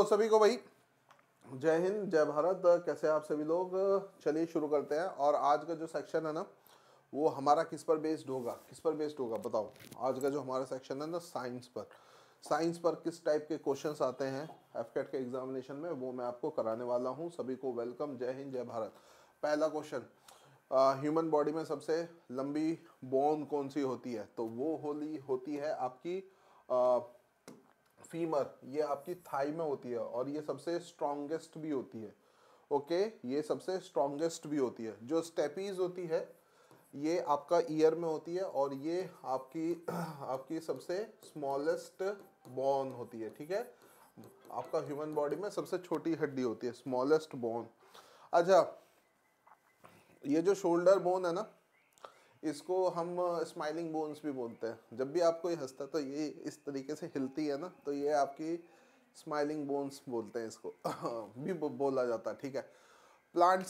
सभी को भाई जय हिंद जय भारत। कैसे आप सभी लोग। चलिए शुरू करते हैं। और आज का जो सेक्शन है ना वो हमारा किस पर बेस्ड होगा बताओ। आज का जो हमारा सेक्शन है ना साइंस पर किस टाइप के क्वेश्चंस आते हैं एफकेट के एग्जामिनेशन में, वो मैं आपको कराने वाला हूं। सभी को वेलकम, जय हिंद जय भारत। पहला क्वेश्चन, ह्यूमन बॉडी में सबसे लंबी बोन कौन सी होती है? तो वो होती है आपकी फीमर। ये आपकी थाई में होती है और ये सबसे स्ट्रॉन्गेस्ट भी होती है। ओके, ये सबसे स्ट्रॉन्गेस्ट भी होती है। जो स्टेपीज होती है ये आपका ईयर में होती है और ये आपकी सबसे स्मॉलेस्ट बोन होती है। ठीक है, आपका ह्यूमन बॉडी में सबसे छोटी हड्डी होती है, स्मॉलेस्ट बोन। अच्छा, ये जो शोल्डर बोन है ना इसको हम स्माइलिंग बोन्स भी बोलते हैं। जब भी आप कोई हंसता है तो ये इस तरीके से हिलती है ना, तो ये आपकी स्माइलिंग बोन्स बोलते हैं इसको भी बोला जाता है। ठीक है, प्लांट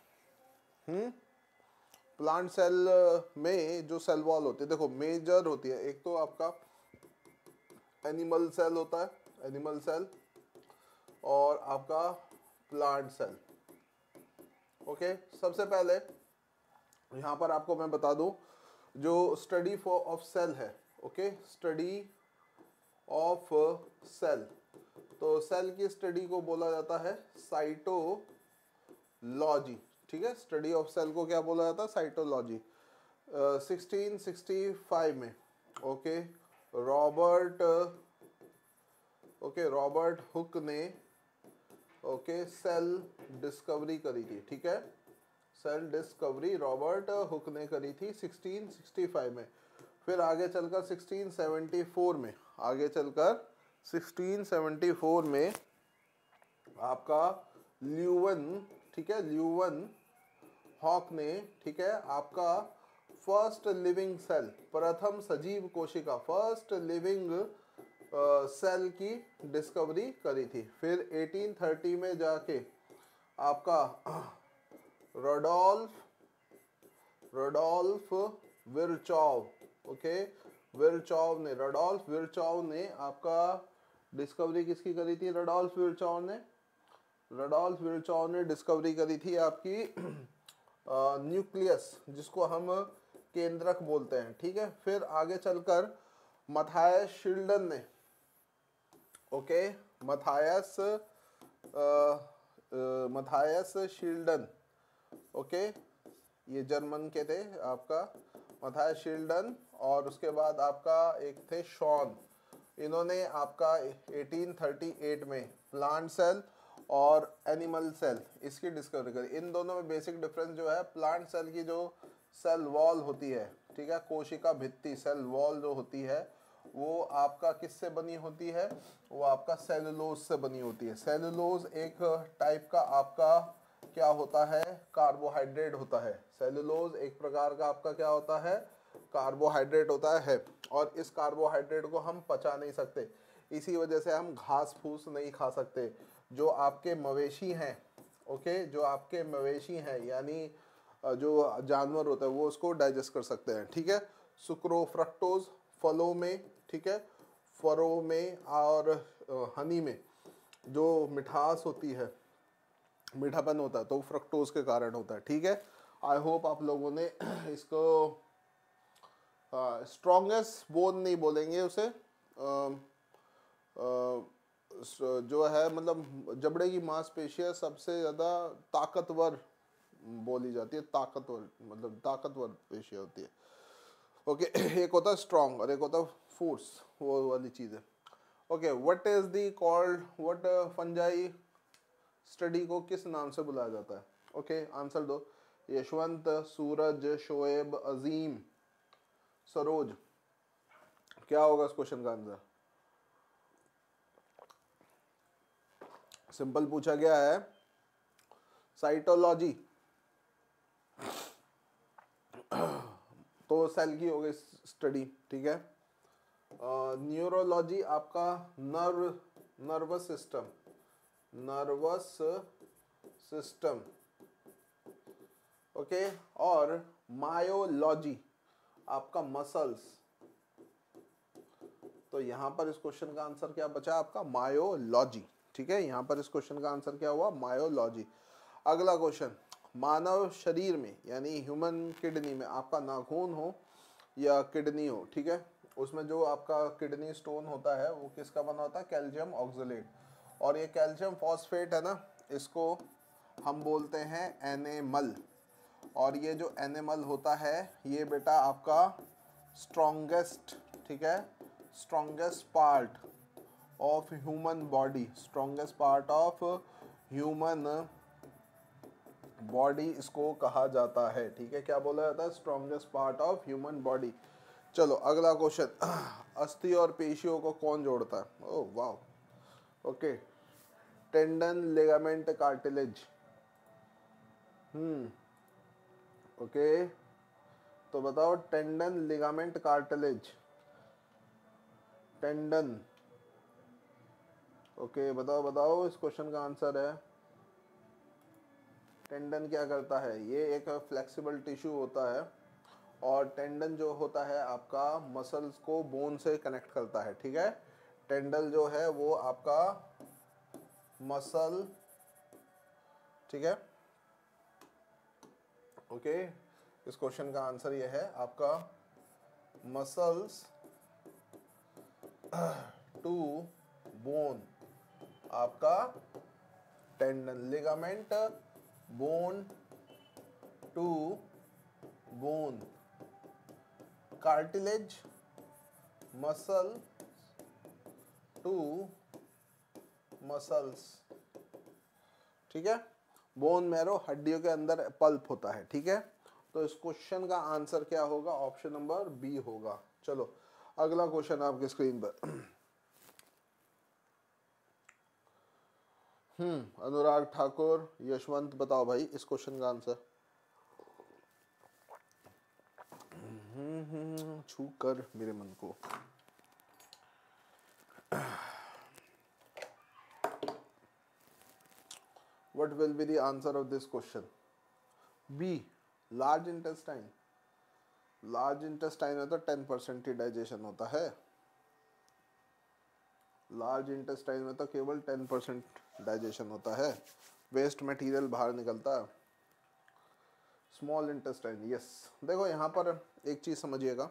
सेल में जो सेल वॉल होती है, देखो मेजर होती है। एक तो आपका एनिमल सेल होता है, एनिमल सेल, और आपका प्लांट सेल। ओके, सबसे पहले यहाँ पर आपको मैं बता दूं जो स्टडी ऑफ सेल है। ओके, स्टडी ऑफ सेल, तो सेल की स्टडी को बोला जाता है साइटोलॉजी। ठीक है, स्टडी ऑफ सेल को क्या बोला जाता है? साइटोलॉजी। 1665 में ओके रॉबर्ट हुक ने सेल डिस्कवरी करी थी। ठीक है, सेल डिस्कवरी रॉबर्ट हुक ने करी थी 1665 में। फिर आगे चलकर 1674 में आपका ल्यूवन हॉक ने, ठीक है, आपका फर्स्ट लिविंग सेल, प्रथम सजीव कोशिका, फर्स्ट लिविंग सेल की डिस्कवरी करी थी। फिर 1830 में जाके आपका रोडोल्फ विरचॉव, ओके, रडोल्फ विरचॉव ने आपका डिस्कवरी किसकी करी थी? रडोल्फ विरचॉव ने डिस्कवरी करी थी आपकी न्यूक्लियस, जिसको हम केंद्रक बोलते हैं। ठीक है, फिर आगे चलकर मैथायस शील्डन ने, ओके, मैथायस शील्डन, ओके, ये जर्मन के थे आपका मैथायस शील्डन, और उसके बाद आपका एक थे शॉन। इन्होंने आपका 1838 में प्लांट सेल और एनिमल सेल इसकी डिस्कवरी करी। इन दोनों में बेसिक डिफरेंस जो है, प्लांट सेल की जो सेल वॉल होती है, ठीक है, कोशिका भित्ति, सेल वॉल जो होती है वो आपका किससे बनी होती है? वो आपका सेलुलोज से बनी होती है। सेलुलोज एक टाइप का आपका क्या होता है? कार्बोहाइड्रेट होता है। सेलुलोज एक प्रकार का आपका क्या होता है? कार्बोहाइड्रेट होता है। और इस कार्बोहाइड्रेट को हम पचा नहीं सकते, इसी वजह से हम घास फूस नहीं खा सकते। जो आपके मवेशी हैं, ओके, जो आपके मवेशी हैं यानी जो जानवर होता है वो उसको डाइजेस्ट कर सकते हैं। ठीक है, सुक्रोफ्रक्टोज फलों में, ठीक है, फरों में और हनी में जो मिठास होती है, मीठापन होता है, तो फ्रक्टोज के कारण होता है। ठीक है, आई होप आप लोगों ने इसको स्ट्रॉन्गेस्ट बोन नहीं बोलेंगे उसे, जो है मतलब जबड़े की मांसपेशियां सबसे ज़्यादा ताकतवर बोली जाती है। ताकतवर पेशियां होती है। ओके, एक होता है स्ट्रॉन्ग और एक होता है फोर्स, वो वाली चीज़ है। Okay, what is the called, what fungi study को किस नाम से बुलाया जाता है? ओके, आंसर दो। यशवंत, सूरज, शोएब, अजीम, सरोज। क्या होगा इस क्वेश्चन का आंसर? सिंपल पूछा गया है, साइटोलॉजी तो सेल की हो गई स्टडी। ठीक है, न्यूरोलॉजी आपका नर्वस सिस्टम, ओके, और मायोलॉजी आपका मसल्स। तो यहां पर इस क्वेश्चन का आंसर क्या बचा आपका? मायोलॉजी। ठीक है, यहाँ पर इस क्वेश्चन का आंसर क्या हुआ, मायोलॉजी। अगला क्वेश्चन, मानव शरीर में यानी ह्यूमन किडनी में आपका नाखून हो या किडनी हो, ठीक है, उसमें जो आपका किडनी स्टोन होता है वो किसका बना होता है, कैल्शियम ऑक्सलेट। और ये कैल्शियम फॉस्फेट है ना, इसको हम बोलते हैं एनेमल। और ये जो एनिमल होता है ये बेटा आपका स्ट्रॉन्गेस्ट, ठीक है, strongest part of human body, strongest part of human body इसको कहा जाता है, ठीक है, क्या बोला जाता है, strongest part of human body. चलो अगला क्वेश्चन, अस्थि और पेशियों को कौन जोड़ता है, ओह वाह, okay, tendon, ligament, cartilage. Okay, तो बताओ tendon, ligament, cartilage. Tendon, okay, बताओ बताओ, इस क्वेश्चन का आंसर है टेंडन क्या करता है, ये एक फ्लेक्सिबल टिश्यू होता है और टेंडन जो होता है आपका मसल्स को बोन से कनेक्ट करता है, ठीक है, टेंडन जो है वो आपका मसल, ठीक है, ओके, इस क्वेश्चन का आंसर ये है आपका मसल्स टू बोन, आपका tendon, ligament bone to bone, cartilage muscle to muscles, ठीक है, बोन मैरो हड्डियों के अंदर पल्प होता है, ठीक है, तो इस क्वेश्चन का आंसर क्या होगा, ऑप्शन नंबर बी होगा। चलो अगला क्वेश्चन आपकी स्क्रीन पर, अनुराग ठाकुर, यशवंत, बताओ भाई इस क्वेश्चन का आंसर। छू कर मेरे मन को, what will be the answer of this question? B, large intestine. Large intestine में तो 10% ही डाइजेशन होता है, लार्ज इंटेस्टाइन में तो केवल 10% डाइजेशन होता है, वेस्ट मटेरियल बाहर निकलता है। स्मॉल इंटेस्टाइन, यस, देखो यहाँ पर एक चीज समझिएगा,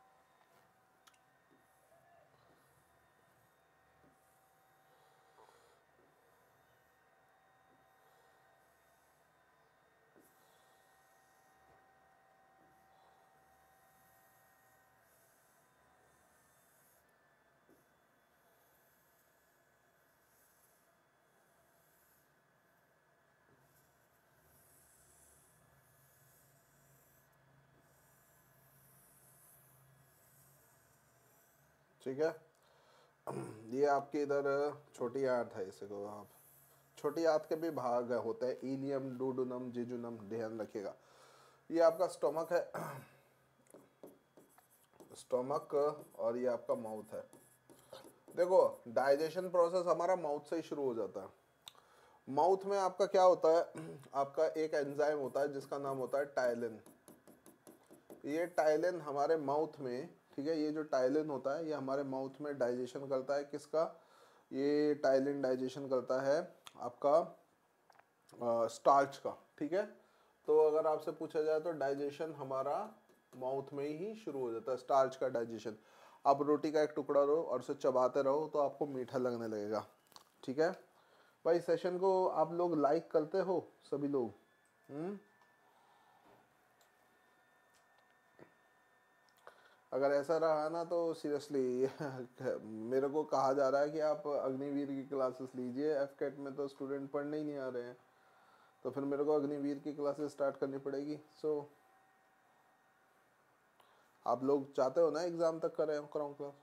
ठीक है, ये आपके इधर छोटी आंत है, इसे को आप छोटी आंत के भी भाग होते हैं, इलियम, डुओडेनम, जेजुनम, ध्यान रखिएगा। ये आपका स्टोमक है, स्टोमक, और ये आपका माउथ है। देखो डाइजेशन प्रोसेस हमारा माउथ से ही शुरू हो जाता है। माउथ में आपका क्या होता है, आपका एक एंजाइम होता है जिसका नाम होता है टाइलिन। ये टाइलिन हमारे माउथ में, ठीक है, ये जो टाइलिन होता है ये हमारे माउथ में डाइजेशन करता है, किसका, ये टाइलिन डाइजेशन करता है आपका स्टार्च का, ठीक है। तो अगर आपसे पूछा जाए तो डाइजेशन हमारा माउथ में ही शुरू हो जाता है, स्टार्च का डाइजेशन। आप रोटी का एक टुकड़ा रहो और उसे चबाते रहो तो आपको मीठा लगने लगेगा, ठीक है भाई। सेशन को आप लोग लाइक करते हो सभी लोग, अगर ऐसा रहा ना तो सीरियसली मेरे को कहा जा रहा है कि आप अग्निवीर की क्लासेस लीजिए, एफकेट में तो स्टूडेंट पढ़ने ही नहीं आ रहे हैं, तो फिर मेरे को अग्निवीर की क्लासेस स्टार्ट करनी पड़ेगी। सो आप लोग चाहते हो ना एग्जाम तक कराऊं क्लास,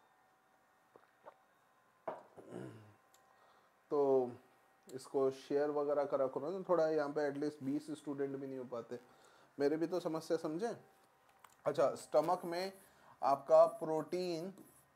तो इसको शेयर वगैरह करा करो ना थोड़ा, यहाँ पे एटलीस्ट 20 स्टूडेंट भी नहीं हो पाते, मेरे भी तो समस्या समझे। अच्छा, स्टमक में आपका प्रोटीन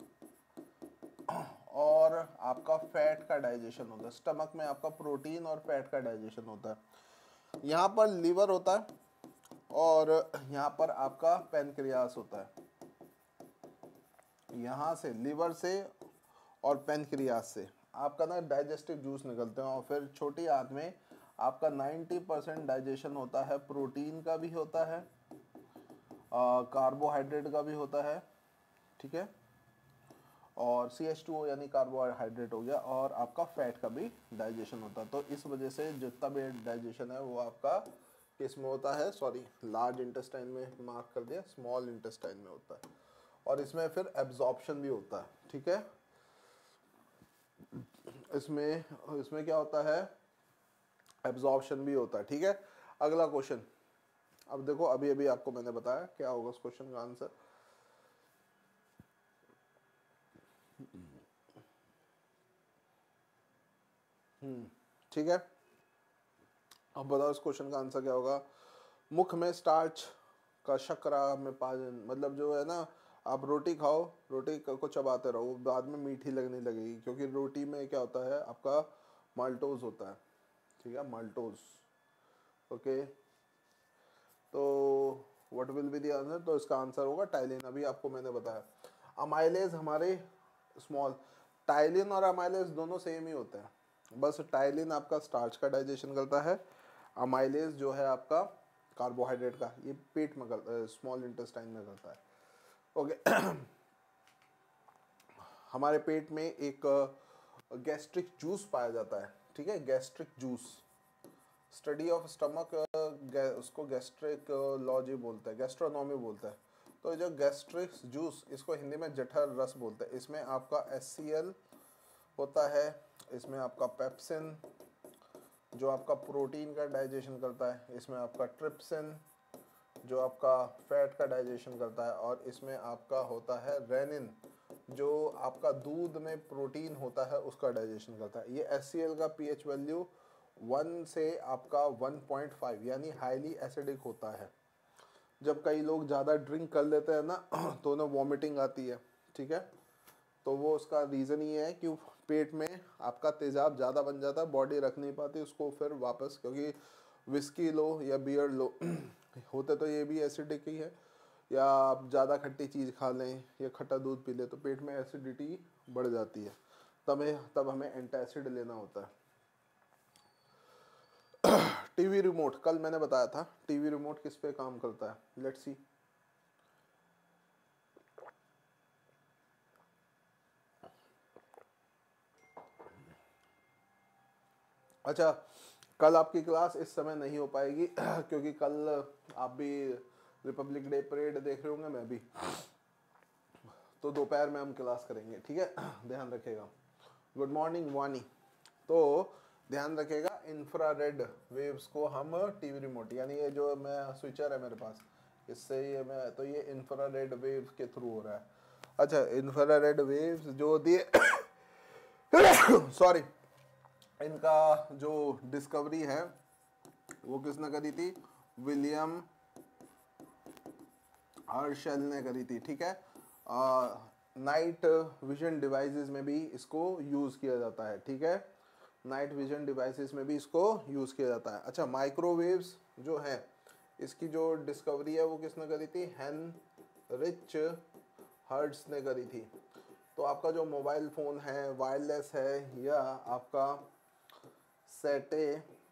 और आपका फैट का डाइजेशन होता है, स्टमक में आपका प्रोटीन और फैट का डाइजेशन होता है। यहाँ पर लीवर होता है और यहाँ पर आपका पैनक्रियास होता है। यहाँ से लीवर से और पैनक्रियास से आपका ना डाइजेस्टिव जूस निकलते हैं, और फिर छोटी आंत में आपका 90% डाइजेशन होता है, प्रोटीन का भी होता है, कार्बोहाइड्रेट का भी होता है, ठीक है, और CH2O यानी कार्बोहाइड्रेट हो गया, और आपका फैट का भी डाइजेशन होता है। तो इस वजह से जितना भी डाइजेशन है वो आपका किस में होता है, सॉरी लार्ज इंटेस्टाइन में मार्क कर दिया, स्मॉल इंटेस्टाइन में होता है, और इसमें फिर एब्जॉर्प्शन भी होता है, ठीक है। इसमें इसमें क्या होता है, एब्जॉर्प्शन भी होता है, ठीक है। अगला क्वेश्चन, अब देखो अभी अभी आपको मैंने बताया क्या होगा उस क्वेश्चन का आंसर। ठीक है, अब बताओ इस क्वेश्चन का आंसर क्या होगा। मुख में स्टार्च का शकरा में पाचन, मतलब जो है ना, आप रोटी खाओ, रोटी को चबाते रहो, बाद में मीठी लगने लगेगी, क्योंकि रोटी में क्या होता है आपका माल्टोज होता है, ठीक है, माल्टोज। ओके, तो what will be the answer, तो इसका आंसर होगा टाइलिन। अभी आपको मैंने बताया अमाइलेज हमारे स्मॉल, टाइलिन और अमाइलेज दोनों सेम ही होते हैं, बस टाइलिन आपका स्टार्च का डाइजेशन करता है, अमाइलेज जो है आपका कार्बोहाइड्रेट का, ये पेट में करता, स्मॉल इंटेस्टाइन में करता है। ओके हमारे पेट में एक गैस्ट्रिक जूस पाया जाता है, ठीक है, gastric juice, study of stomach, उसको गैस्ट्रिक लॉजी बोलते हैं, गैस्ट्रोनॉमी बोलते हैं। तो जो गैस्ट्रिक जूस, इसको हिंदी में जठर रस बोलते हैं, इसमें आपका HCl होता है, इसमें आपका पेप्सिन जो आपका प्रोटीन का डाइजेशन करता है, इसमें आपका ट्रिप्सिन जो आपका फैट का डाइजेशन करता है, और इसमें आपका होता है रेनिन जो आपका दूध में प्रोटीन होता है उसका डाइजेशन करता है। ये HCl का pH वैल्यू 1 से आपका 1.5 यानी हाईली एसिडिक होता है। जब कई लोग ज़्यादा ड्रिंक कर लेते हैं ना तो उन्हें वॉमिटिंग आती है, ठीक है, तो वो उसका रीज़न ये है कि पेट में आपका तेज़ाब ज़्यादा बन जाता है, बॉडी रख नहीं पाती उसको फिर वापस, क्योंकि विस्की लो या बियर लो होते तो ये भी एसिडिक ही है, या आप ज़्यादा खट्टी चीज़ खा लें या खट्टा दूध पी लें तो पेट में एसिडिटी बढ़ जाती है, तब हमें एंटासिड लेना होता है। टीवी रिमोट, कल मैंने बताया था टीवी रिमोट किस पे काम करता है, लेट्स सी। अच्छा, कल आपकी क्लास इस समय नहीं हो पाएगी क्योंकि कल आप भी रिपब्लिक डे परेड देख रहे होंगे, मैं भी, तो दोपहर में हम क्लास करेंगे, ठीक है, ध्यान रखिएगा। गुड मॉर्निंग वानी। तो ध्यान रखिएगा इंफ्रारेड वेव्स को हम टीवी रिमोट, यानी ये जो मैं स्विचर है मेरे पास, इससे ये मैं, तो ये इंफ्रारेड वेव के थ्रू हो रहा है। अच्छा, इंफ्रारेड वेव्स जो दिए सॉरी, इनका जो डिस्कवरी है वो किसने करी थी, विलियम हर्शल ने करी थी, ठीक है। नाइट विजन डिवाइसेस में भी इसको यूज़ किया जाता है, ठीक है, नाइट विजन डिवाइसेस में भी इसको यूज़ किया जाता है। अच्छा, माइक्रोवेव्स जो है इसकी जो डिस्कवरी है वो किसने करी थी, हेनरिच हर्ट्ज ने करी थी। तो आपका जो मोबाइल फ़ोन है वायरलेस है या आपका satellite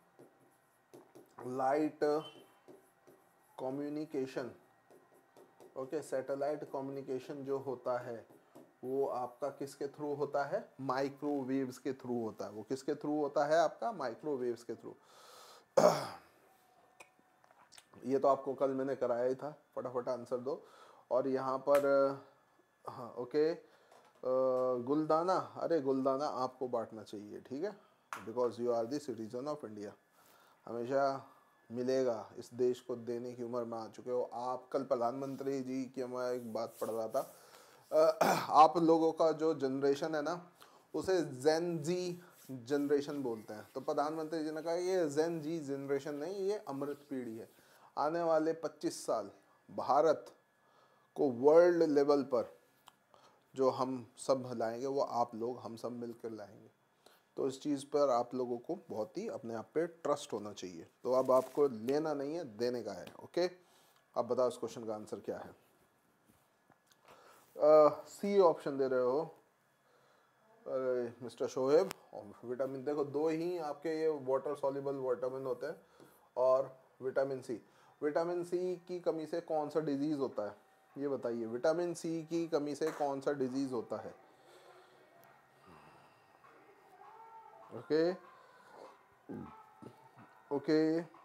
communication, okay, satellite communication जो होता है वो आपका किसके थ्रू होता है, माइक्रोवेव्स के थ्रू होता है। वो किसके थ्रू होता है आपका, माइक्रोवेव्स के थ्रू। ये तो आपको कल मैंने कराया ही था, फटाफट आंसर दो। और यहाँ पर हाँ ओके, गुलदाना, अरे गुलदाना आपको बांटना चाहिए, ठीक है, because you are the citizen of India, हमेशा मिलेगा, इस देश को देने की उम्र में आ चुके हो आप। कल प्रधानमंत्री जी की मैं एक बात पढ़ रहा था, आप लोगों का जो जनरेशन है ना उसे जेन जी जनरेशन बोलते हैं, तो प्रधानमंत्री जी ने कहा ये जेन जी जनरेशन नहीं, ये अमृत पीढ़ी है। आने वाले 25 साल भारत को वर्ल्ड लेवल पर जो हम सब लाएंगे वो आप लोग, हम सब मिलकर लाएंगे। तो इस चीज़ पर आप लोगों को बहुत ही अपने आप पे ट्रस्ट होना चाहिए। तो अब आपको लेना नहीं है, देने का है, ओके। अब बताओ इस क्वेश्चन का आंसर क्या है। सी ऑप्शन दे रहे हो, अरे मिस्टर शोहेब। और विटामिन देखो दो ही आपके ये वाटर सॉल्युबल विटामिन होते हैं। और विटामिन सी, विटामिन सी की कमी से कौन सा डिजीज होता है ये बताइए। विटामिन सी की कमी से कौन सा डिजीज होता है? ओके ओके,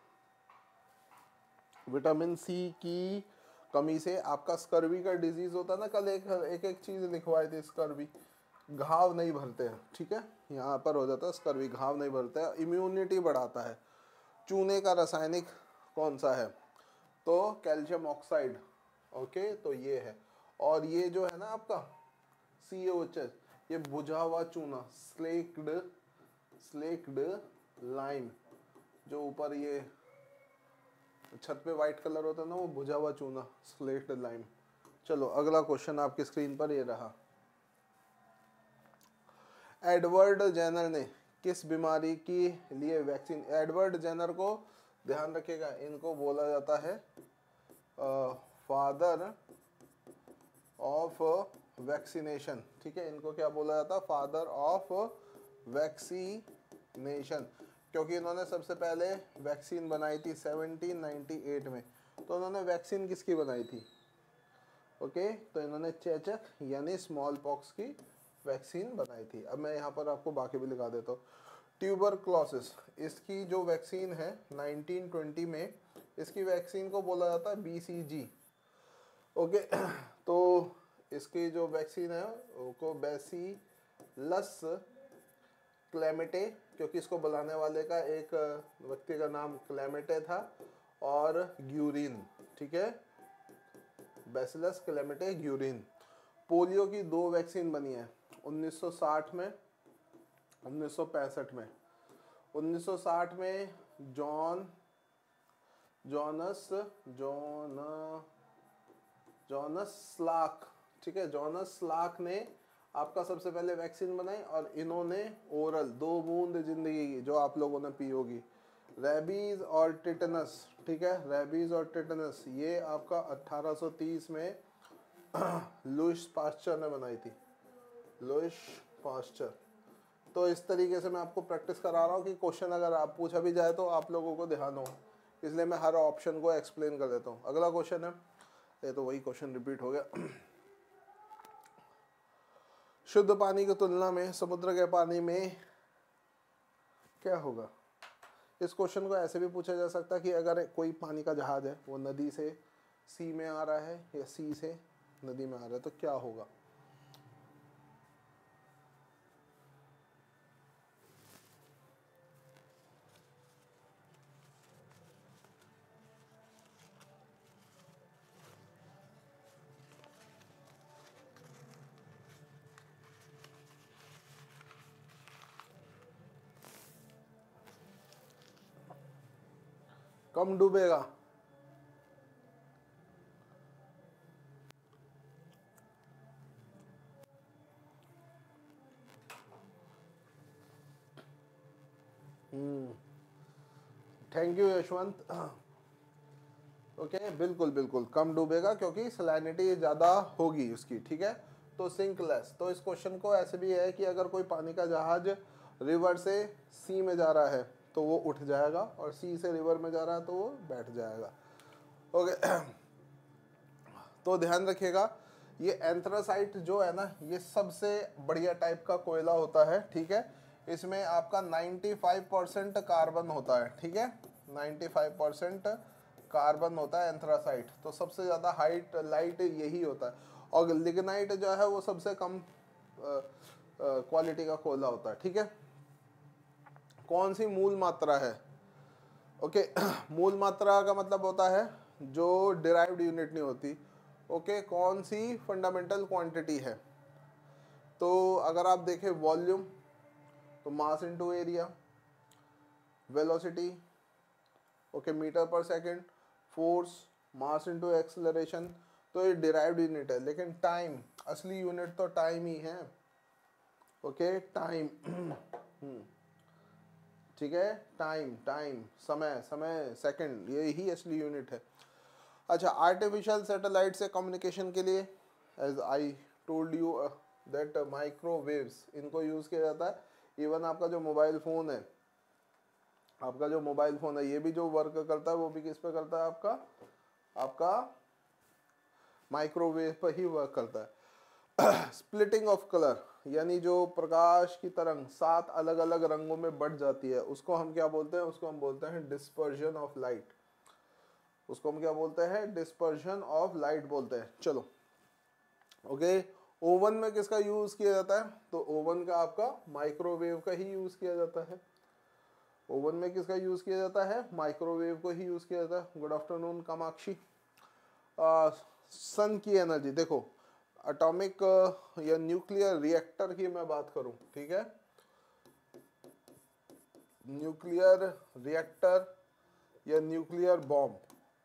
विटामिन सी की कमी से आपका स्कर्वी का डिजीज होता है ना। कल एक चीज लिखवाई थी, स्कर्वी, घाव नहीं भरते हैं, ठीक है, यहाँ पर हो जाता है स्कर्वी, घाव नहीं भरते हैं, इम्यूनिटी बढ़ाता है। चूने का रासायनिक कौन सा है? तो कैल्शियम ऑक्साइड। ओके, तो ये है। और ये जो है ना आपका CaOH, ये बुझा हुआ चूना, स्लेक्ड लाइम, जो ऊपर ये छत पे व्हाइट कलर होता है ना, वो बुझा हुआ चूना, स्लेक्ड लाइम। चलो अगला क्वेश्चन आपकी स्क्रीन पर ये रहा। एडवर्ड जेनर ने किस बीमारी के लिए वैक्सीन, एडवर्ड जेनर को ध्यान रखिएगा, इनको बोला जाता है फादर ऑफ वैक्सीनेशन, ठीक है, इनको क्या बोला जाता है? फादर ऑफ वैक्सीनेशन, क्योंकि इन्होंने सबसे पहले वैक्सीन बनाई थी 1798 में। तो उन्होंने वैक्सीन किसकी बनाई थी? ओके, तो इन्होंने चेचक यानी स्मॉल पॉक्स की वैक्सीन बनाई थी। अब मैं यहाँ पर आपको बाकी भी लिखा देता हूँ। ट्यूबरक्लोसिस, इसकी जो वैक्सीन है 1920 में, इसकी वैक्सीन को बोला जाता है BCG। ओके, तो इसकी जो वैक्सीन है वो बैसिलस क्लेमेटे, क्योंकि इसको बुलाने वाले का एक व्यक्ति का नाम क्लेमेटे था, और ग्यूरिन, ठीक है, बैसिलस क्लेमेटे ग्यूरिन। पोलियो की 2 वैक्सीन बनी है 1960 में, 1965 में। 1960 में जॉनस स्लाक, ठीक है, जॉनस स्लाक ने आपका सबसे पहले वैक्सीन बनाई, और इन्होंने ओरल 2 बूंद जिंदगी की, जो आप लोगों ने पी होगी, रेबीज और टिटनस, ठीक है, रेबीज और टिटनस, ये आपका 1830 में लुइस पास्चर ने बनाई थी, लुइस पास्चर। तो इस तरीके से मैं आपको प्रैक्टिस करा रहा हूँ कि क्वेश्चन अगर आप पूछा भी जाए तो आप लोगों को ध्यान हो, इसलिए मैं हर ऑप्शन को एक्सप्लेन कर देता हूँ। अगला क्वेश्चन है, ये तो वही क्वेश्चन रिपीट हो गया। शुद्ध पानी की तुलना में समुद्र के पानी में क्या होगा? इस क्वेश्चन को ऐसे भी पूछा जा सकता है कि अगर कोई पानी का जहाज है, वो नदी से सी में आ रहा है या सी से नदी में आ रहा है, तो क्या होगा? कम डूबेगा। Thank you Yashwant. ओके, बिल्कुल बिल्कुल कम डूबेगा, क्योंकि सलाइनिटी ज़्यादा होगी उसकी, ठीक है, तो सिंक लेस। तो इस क्वेश्चन को ऐसे भी है कि अगर कोई पानी का जहाज रिवर से सी में जा रहा है तो वो उठ जाएगा, और सी से रिवर में जा रहा है तो वो बैठ जाएगा। ओके, तो ध्यान रखिएगा, ये एंथ्रासाइट जो है ना, ये सबसे बढ़िया टाइप का कोयला होता है, ठीक है, इसमें आपका 95% कार्बन होता है, ठीक है, 95% कार्बन होता है एंथ्रासाइट। तो सबसे ज़्यादा हाइट लाइट यही होता है, और लिग्नाइट जो है वो सबसे कम क्वालिटी का कोयला होता है, ठीक है। कौन सी मूल मात्रा है? ओके, मूल मात्रा का मतलब होता है जो डिराइव्ड यूनिट नहीं होती। ओके, कौन सी फंडामेंटल क्वांटिटी है? तो अगर आप देखें वॉल्यूम, तो mass into area, velocity, okay, metre per second, force, mass into acceleration, तो ये डिराइव्ड यूनिट है। लेकिन टाइम, असली यूनिट तो टाइम ही है। ओके, टाइम, ठीक है, टाइम, समय, सेकंड, ये ही असली यूनिट है। अच्छा, आर्टिफिशियल सैटेलाइट से कम्युनिकेशन के लिए, as I told you that microwaves, इनको यूज़ किया जाता है। इवन आपका जो मोबाइल फ़ोन है, आपका जो मोबाइल फ़ोन है, ये भी जो वर्क करता है वो भी किस पे करता है, आपका आपका माइक्रोवेव पर ही वर्क करता है। स्प्लिटिंग ऑफ कलर, यानी जो प्रकाश की तरंग 7 अलग अलग रंगों में बढ़ जाती है, उसको हम क्या बोलते हैं, उसको हम बोलते हैं डिस्पर्जन ऑफ लाइट। उसको हम क्या बोलते हैं, डिस्पर्जन ऑफ लाइट बोलते हैं। चलो ओके, ओवन में किसका यूज़ किया जाता है, तो ओवन का आपका माइक्रोवेव का ही यूज़ किया जाता है। ओवन में किसका यूज़ किया जाता है, माइक्रोवेव को ही यूज़ किया जाता है। Good afternoon Kamakshi. सन की एनर्जी देखो, एटॉमिक या न्यूक्लियर रिएक्टर की मैं बात करूं, ठीक है, न्यूक्लियर रिएक्टर या न्यूक्लियर बॉम्ब,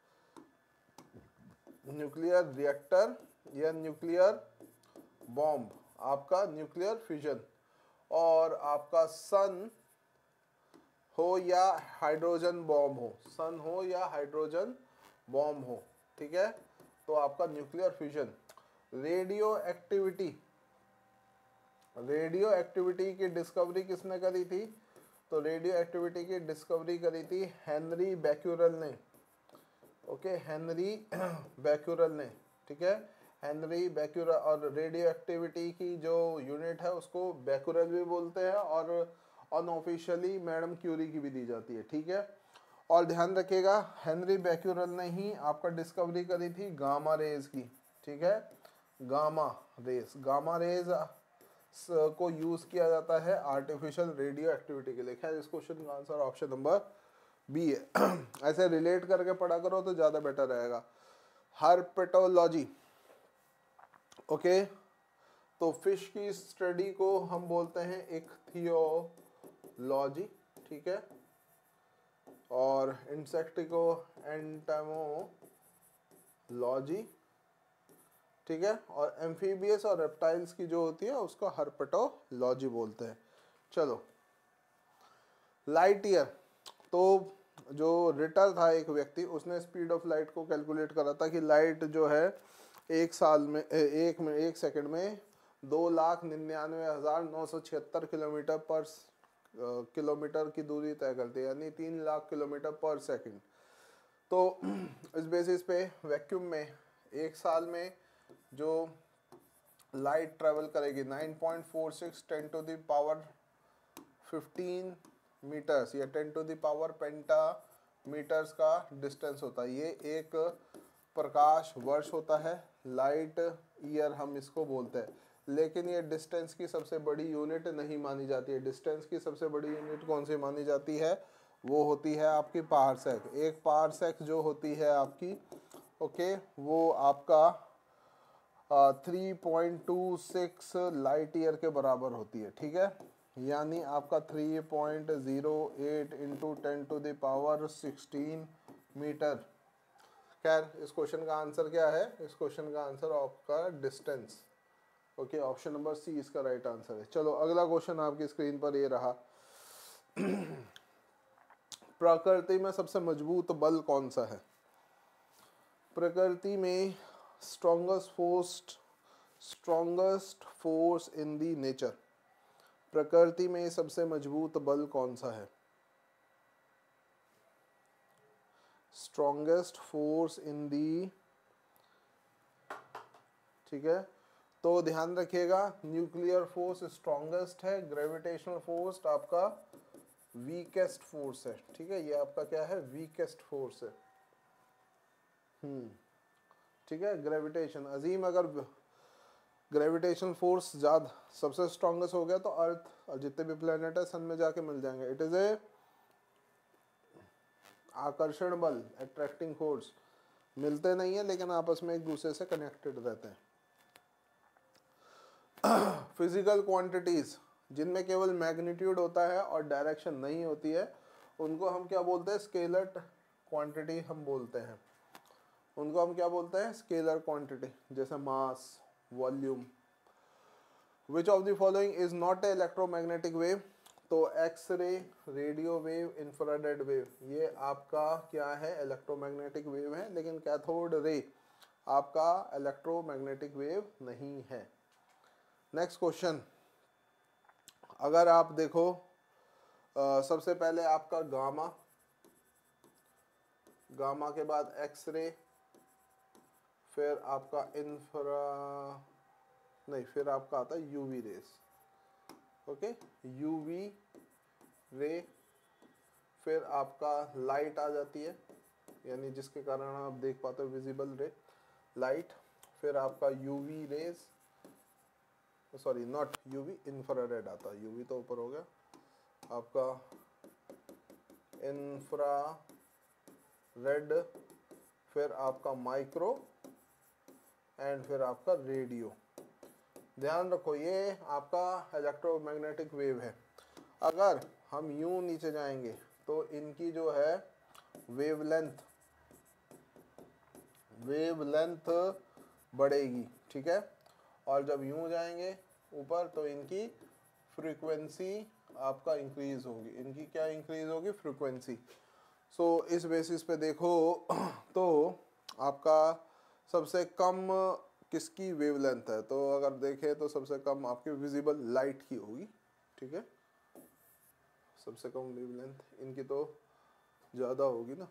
न्यूक्लियर रिएक्टर या न्यूक्लियर बॉम्ब, आपका न्यूक्लियर फ्यूजन, और आपका सन हो या हाइड्रोजन बॉम्ब हो, सन हो या हाइड्रोजन बॉम्ब हो, ठीक है, तो आपका nuclear fusion. Radioactivity, radioactivity की डिस्कवरी किसने करी थी, तो रेडियो एक्टिविटी की डिस्कवरी करी थी हेनरी बैक्यूरेल ने। ओके, हेनरी बैक्यूरेल ने, ठीक है, हेनरी बैक्यूरेल। और रेडियो एक्टिविटी की जो यूनिट है उसको बैक्यूरेल भी बोलते हैं, और अनऑफिशियली मैडम क्यूरी की भी दी जाती है, ठीक है। और ध्यान रखिएगा, हेनरी बैक्यूरेल ने ही आपका डिस्कवरी करी थी गामा रेज की, ठीक है, गामा रेज। गामा रेज को यूज किया जाता है आर्टिफिशियल रेडियो एक्टिविटी के लिए। खैर इस क्वेश्चन का आंसर ऑप्शन नंबर बी है। ऐसे रिलेट करके पढ़ा करो तो ज़्यादा बेटर रहेगा। हर्पेटोलॉजी, ओके, तो फिश की स्टडी को हम बोलते हैं इक्थियोलॉजी, ठीक है, और इंसेक्ट को एंटोमोलॉजी, ठीक है, और एम्फीबियस और रेप्टाइल्स की जो होती है उसको हर्पेटोलॉजी बोलते हैं। चलो, लाइट ईयर, तो जो रिटर था एक व्यक्ति, उसने स्पीड ऑफ लाइट को कैलकुलेट करा था कि लाइट जो है एक साल में एक सेकंड में 2,99,976 किलोमीटर की दूरी तय करती है, यानी 3 लाख किलोमीटर पर सेकंड। तो इस बेसिस पे वैक्यूम में एक साल में जो लाइट ट्रेवल करेगी 9.46 10 टू द पावर 15 मीटर्स या 10 to the power penta metres का डिस्टेंस होता है। ये एक प्रकाश वर्ष होता है, लाइट ईयर हम इसको बोलते हैं। लेकिन ये डिस्टेंस की सबसे बड़ी यूनिट नहीं मानी जाती है। डिस्टेंस की सबसे बड़ी यूनिट कौन सी मानी जाती है, वो होती है आपकी पारसेक। एक पारसेक जो होती है आपकी, ओके, वो आपका 3.26 लाइट ईयर के बराबर होती है, ठीक है, यानी आपका 3.08 into 10 to the power 16 metre. खैर इस क्वेश्चन का आंसर क्या है, इस क्वेश्चन का आंसर आपका distance, okay, option number C इसका राइट आंसर है। चलो अगला क्वेश्चन आपकी स्क्रीन पर ये रहा। प्रकृति में सबसे मजबूत बल कौन सा है, प्रकृति में strongest force in the nature, प्रकृति में सबसे मजबूत बल कौन सा है, स्ट्रॉन्गेस्ट फोर्स इन दी, ठीक है, तो ध्यान रखिएगा न्यूक्लियर फोर्स स्ट्रॉन्गेस्ट है, ग्रेविटेशनल फोर्स आपका वीकेस्ट फोर्स है, ठीक है, ये आपका क्या है, वीकेस्ट फोर्स है। ठीक है, ग्रेविटेशन अजीम, अगर ग्रेविटेशन फोर्स ज़्यादा सबसे स्ट्रॉन्गेस्ट हो गया तो अर्थ और जितने भी प्लेनेट है सन में जाके मिल जाएंगे। इट इज़ ए आकर्षण बल, अट्रैक्टिंग फोर्स, मिलते नहीं है लेकिन आपस में एक दूसरे से कनेक्टेड रहते हैं। फिजिकल क्वांटिटीज़ जिनमें केवल मैग्नीट्यूड होता है और डायरेक्शन नहीं होती है, उनको हम क्या बोलते हैं, स्केलर क्वांटिटी हम बोलते हैं। उनको हम क्या बोलते हैं, स्केलर क्वांटिटी, जैसे mass, volume. Which of the following is not a electromagnetic wave, तो X ray, radio wave, infrared wave, ये आपका क्या है, इलेक्ट्रोमैग्नेटिक वेव है, लेकिन कैथोड रे आपका इलेक्ट्रोमैग्नेटिक वेव नहीं है। नेक्स्ट क्वेश्चन, अगर आप देखो सबसे पहले आपका गामा, गामा के बाद एक्स रे, फिर आपका इंफ्रा, नहीं फिर आपका आता है UV rays, okay, UV ray, फिर आपका लाइट आ जाती है, यानी जिसके कारण आप देख पाते हो विजिबल रे, लाइट, फिर आपका UV rays, sorry not UV, infrared आता है, यूवी तो ऊपर हो गया, आपका इंफ्रा रेड, फिर आपका माइक्रो, एंड फिर आपका रेडियो। ध्यान रखो ये आपका इलेक्ट्रोमैग्नेटिक वेव है। अगर हम यूं नीचे जाएंगे तो इनकी जो है वेवलेंथ बढ़ेगी, ठीक है, और जब यूं जाएंगे ऊपर तो इनकी फ्रीक्वेंसी आपका इंक्रीज होगी। इनकी क्या इंक्रीज होगी? फ्रीक्वेंसी। सो इस बेसिस पे देखो तो आपका सबसे कम किसकी वेवलेंथ है, तो अगर देखें तो सबसे कम आपकी विजिबल लाइट की होगी, ठीक है, सबसे कम वेवलेंथ इनकी तो ज़्यादा होगी ना।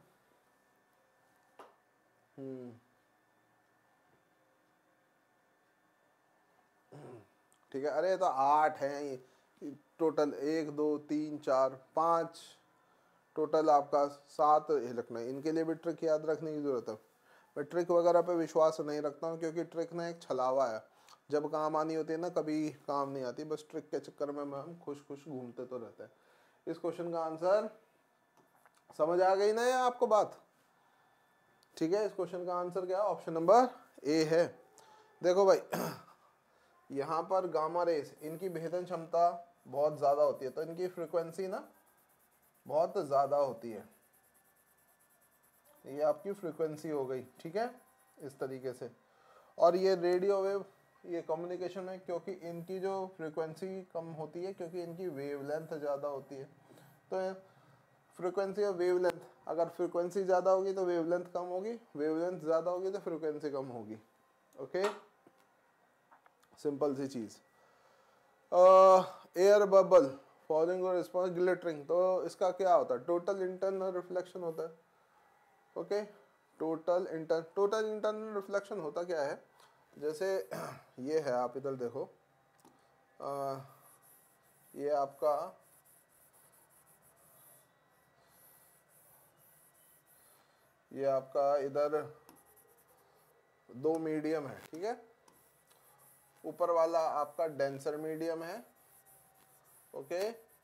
ठीक है, अरे तो 8 हैं टोटल, 1 2 3 4 5, टोटल आपका 7 लिखना है। इनके लिए भी ट्रिक याद रखने की ज़रूरत है। मैं ट्रिक वगैरह पे विश्वास नहीं रखता हूँ, क्योंकि ट्रिक ना एक छलावा है, जब काम आनी होती है ना कभी काम नहीं आती, बस ट्रिक के चक्कर में हम खुश खुश घूमते तो रहते हैं। इस क्वेश्चन का आंसर समझ आ गई ना ये आपको बात? ठीक है, इस क्वेश्चन का आंसर क्या है? ऑप्शन नंबर ए है। देखो भाई यहाँ पर गामा रेस, इनकी भेदन क्षमता बहुत ज़्यादा होती है, तो इनकी फ्रीक्वेंसी ना बहुत ज़्यादा होती है। ये आपकी फ्रीक्वेंसी हो गई, ठीक है, इस तरीके से। और ये रेडियो वेव, ये कम्युनिकेशन में, क्योंकि इनकी जो फ्रीक्वेंसी कम होती है, क्योंकि इनकी वेवलेंथ ज़्यादा होती है। तो फ्रीक्वेंसी और वेवलेंथ, अगर फ्रीक्वेंसी ज़्यादा होगी तो वेवलेंथ कम होगी, वेवलेंथ ज़्यादा होगी तो फ्रीक्वेंसी कम होगी। ओके, सिंपल सी चीज़। एयर बबल फॉलिंग और रिस्पॉन्स ग्लिटरिंग, तो इसका क्या होता है? टोटल इंटरनल रिफ्लेक्शन होता है। ओके, टोटल इंटरनल रिफ्लेक्शन होता क्या है? जैसे ये है, आप इधर देखो, ये आपका इधर 2 मीडियम है, ठीक है, ऊपर वाला आपका डेंसर मीडियम है, ओके,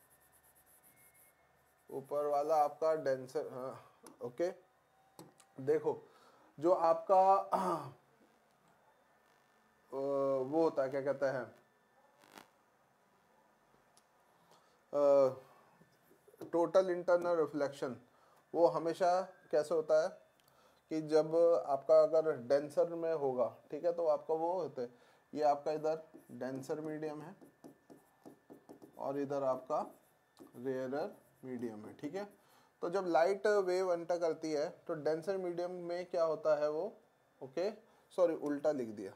ऊपर वाला आपका डेंसर, हाँ ओके। देखो जो आपका वो होता है, क्या कहते हैं, टोटल इंटरनल रिफ्लेक्शन, वो हमेशा कैसे होता है कि जब आपका अगर डेंसर में होगा, ठीक है, तो आपका वो होता है, ये आपका इधर डेंसर मीडियम है और इधर आपका रेयरर मीडियम है, ठीक है। तो जब लाइट वेव एंटर करती है तो डेंसर मीडियम में क्या होता है वो, ओके, सॉरी उल्टा लिख दिया,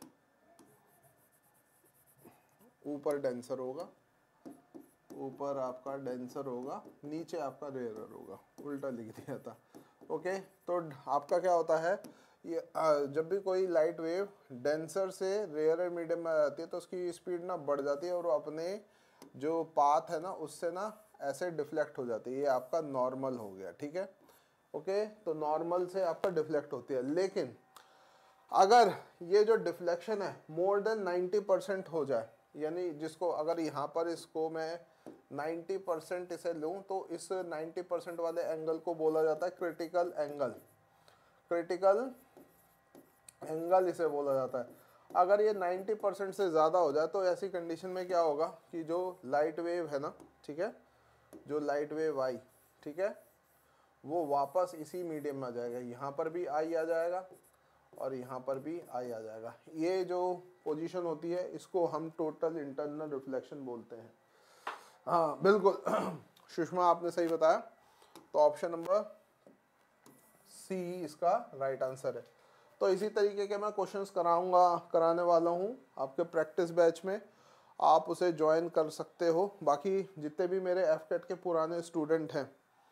ऊपर डेंसर होगा, ऊपर आपका डेंसर होगा, नीचे आपका रेयरर होगा, उल्टा लिख दिया था। ओके, तो आपका क्या होता है, ये जब भी कोई लाइट वेव डेंसर से रेयरर मीडियम में आ जाती है तो उसकी स्पीड ना बढ़ जाती है और वो अपने जो पाथ है ना उससे ना ऐसे डिफ्लेक्ट हो जाती है। ये आपका नॉर्मल हो गया, ठीक है। ओके, तो नॉर्मल से आपका डिफ्लेक्ट होती है, लेकिन अगर ये जो डिफ्लेक्शन है मोर देन 90% हो जाए, यानी जिसको अगर यहाँ पर इसको मैं 90% इसे लूँ तो इस 90% वाले एंगल को बोला जाता है क्रिटिकल एंगल। क्रिटिकल एंगल इसे बोला जाता है। अगर ये 90% से ज़्यादा हो जाए तो ऐसी कंडीशन में क्या होगा कि जो लाइट वेव है ना, ठीक है, जो लाइट वेव आई, ठीक है, वो वापस इसी मीडियम में आ जाएगा, यहाँ पर भी आई आ जाएगा और यहाँ पर भी आई आ जाएगा। ये जो पोजीशन होती है इसको हम टोटल इंटरनल रिफ्लेक्शन बोलते हैं। हाँ बिल्कुल सुषमा आपने सही बताया, तो ऑप्शन नंबर सी इसका राइट आंसर है। तो इसी तरीके के मैं क्वेश्चंस कराने वाला हूँ आपके प्रैक्टिस बैच में। आप उसे ज्वाइन कर सकते हो। बाकी जितने भी मेरे एफकेट के पुराने स्टूडेंट हैं,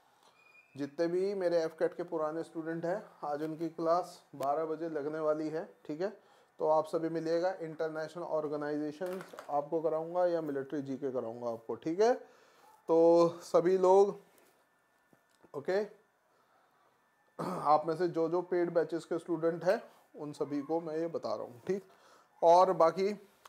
आज उनकी क्लास 12 बजे लगने वाली है, ठीक है। तो आप सभी मिलिएगा। इंटरनेशनल ऑर्गेनाइजेशन आपको कराऊंगा या मिलिट्री जीके कराऊंगा आपको, ठीक है। तो सभी लोग ओके, आप में से जो जो पेड बैचेस के स्टूडेंट हैं उन सभी को मैं ये बता रहा हूँ, ठीक। और बाकी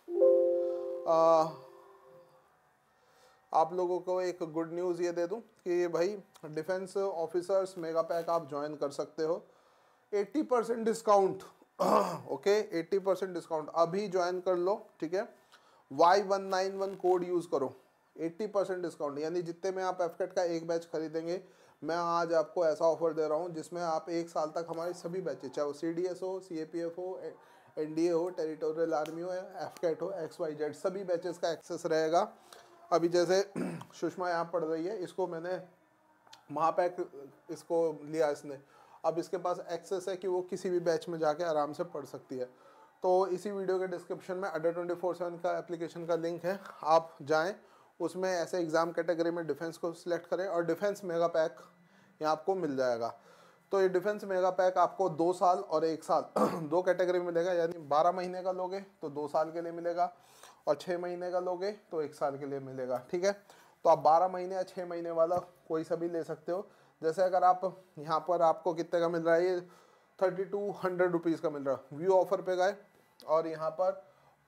आप लोगों को एक गुड न्यूज़ ये दे दूं कि भाई डिफेंस ऑफिसर्स मेगा पैक आप ज्वाइन कर सकते हो 80% डिस्काउंट। ओके, 80% डिस्काउंट अभी ज्वाइन कर लो, ठीक है। Y191 कोड यूज़ करो, 80% डिस्काउंट। यानी जितने में आप एफकेट का एक बैच खरीदेंगे, मैं आज आपको ऐसा ऑफर दे रहा हूँ जिसमें आप 1 साल तक हमारे सभी बैचेस, चाहे वो CDS हो, CAPF हो, NDA हो, टेरिटोरियल आर्मी हो, एफकेट हो, XYZ, सभी बैचेस का एक्सेस रहेगा। अभी जैसे सुषमा यहाँ पढ़ रही है, इसको मैंने महापैक इसको लिया इसने, अब इसके पास एक्सेस है कि वो किसी भी बैच में जाके आराम से पढ़ सकती है। तो इसी वीडियो के डिस्क्रिप्शन में अडर 24/7 का एप्लीकेशन का लिंक है, आप जाएं, उसमें ऐसे एग्ज़ाम कैटेगरी में डिफेंस को सिलेक्ट करें और डिफेंस मेगा पैक यहाँ आपको मिल जाएगा। तो ये डिफेंस मेगा पैक आपको 2 साल और 1 साल दो कैटेगरी में मिलेगा। यानी 12 महीने का लोगे तो 2 साल के लिए मिलेगा, और 6 महीने का लोगे तो 1 साल के लिए मिलेगा, ठीक है। तो आप 12 महीने या 6 महीने वाला कोई सा भी ले सकते हो। जैसे अगर आप यहाँ पर आपको कितने का मिल रहा है, ये 3200 रुपीज़ का मिल रहा है। व्यू ऑफर पे गए और यहाँ पर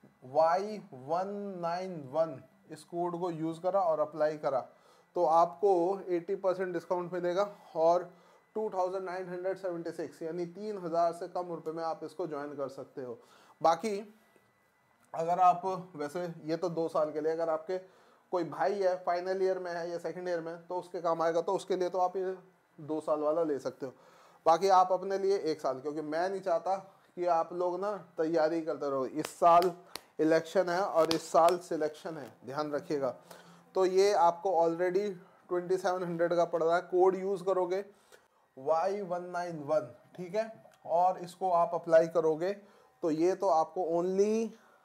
Y191 इस कोड को यूज़ करा और अप्लाई करा तो आपको 80% डिस्काउंट मिलेगा और 2976 यानी 3000 से कम रुपए में आप इसको ज्वाइन कर सकते हो। बाकी अगर आप वैसे ये तो 2 साल के लिए, अगर आपके कोई भाई है फाइनल ईयर में है या सेकंड ईयर में तो उसके काम आएगा, तो उसके लिए तो आप ये 2 साल वाला ले सकते हो। बाकी आप अपने लिए 1 साल, क्योंकि मैं नहीं चाहता कि आप लोग ना तैयारी करते रहो। इस साल इलेक्शन है और इस साल सिलेक्शन है, ध्यान रखिएगा। तो ये आपको ऑलरेडी 2700 का पड़ रहा है। कोड यूज़ करोगे Y191, ठीक है, और इसको आप अप्लाई करोगे तो ये तो आपको ओनली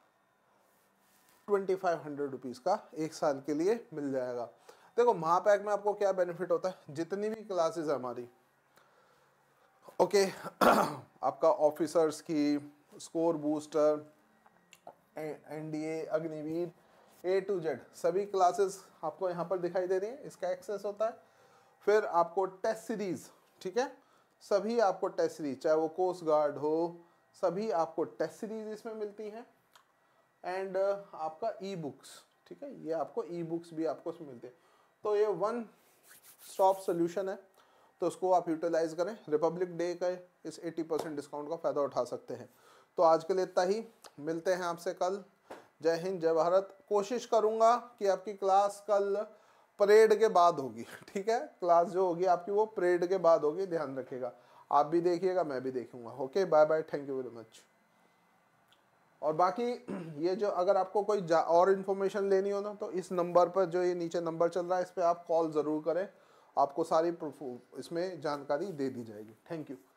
2500 रुपीज़ का 1 साल के लिए मिल जाएगा। देखो महापैक में आपको क्या बेनिफिट होता है, जितनी भी क्लासेस है हमारी, ओके, आपका ऑफिसर्स की, score booster, NDA, Agniveer, A to Z सभी क्लासेस आपको यहाँ पर दिखाई दे रही है, इसका एक्सेस होता है। फिर आपको टेस्ट सीरीज, ठीक है, सभी आपको टेस्ट सीरीज, चाहे वो कोस्ट गार्ड हो, सभी आपको टेस्ट सीरीज इसमें मिलती हैं। एंड आपका ई बुक्स, ठीक है, ये आपको ई बुक्स भी आपको इसमें मिलते हैं। तो ये वन स्टॉप सोल्यूशन है, तो उसको आप यूटिलाइज करें। रिपब्लिक डे का इस 80% डिस्काउंट का फ़ायदा उठा सकते हैं। तो आज के लिए इतना ही, मिलते हैं आपसे कल। जय हिंद, जय भारत। कोशिश करूँगा कि आपकी क्लास कल परेड के बाद होगी, ठीक है, क्लास जो होगी आपकी वो परेड के बाद होगी, ध्यान रखिएगा। आप भी देखिएगा, मैं भी देखूंगा। Okay, bye bye, thank you very much. और बाकी ये जो अगर आपको कोई और इन्फॉर्मेशन लेनी हो ना, तो इस नंबर पर, जो ये नीचे नंबर चल रहा है, इस पर आप कॉल ज़रूर करें, आपको सारी इसमें जानकारी दे दी जाएगी। Thank you.